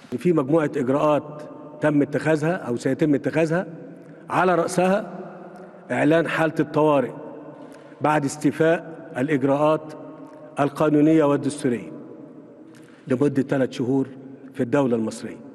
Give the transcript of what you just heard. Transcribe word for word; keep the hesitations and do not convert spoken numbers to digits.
في مجموعة إجراءات تم اتخاذها أو سيتم اتخاذها، على رأسها إعلان حالة الطوارئ بعد استيفاء الإجراءات القانونية والدستورية لمدة ثلاث شهور في الدولة المصرية.